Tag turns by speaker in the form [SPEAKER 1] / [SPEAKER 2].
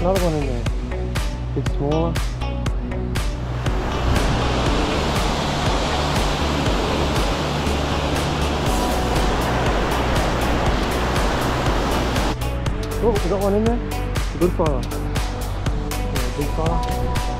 [SPEAKER 1] Another one in there. Bit smaller. Oh, we got one in there. Good fella. Yeah, big fella.